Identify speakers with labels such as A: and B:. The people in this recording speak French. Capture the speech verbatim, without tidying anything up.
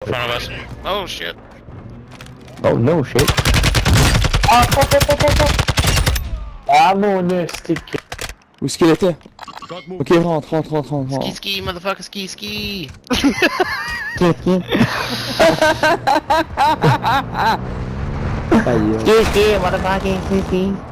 A: front of us. Oh shit.
B: Oh no shit. Ah, fuck, fuck, fuck, fuck. Ah mon stick.
C: Où est-ce qu'il était? Ok, rentre, rentre, rentre, rentre.
A: Ski ski, motherfucker, ski ski.
B: Ski ski. Ski ski, motherfucking ski ski.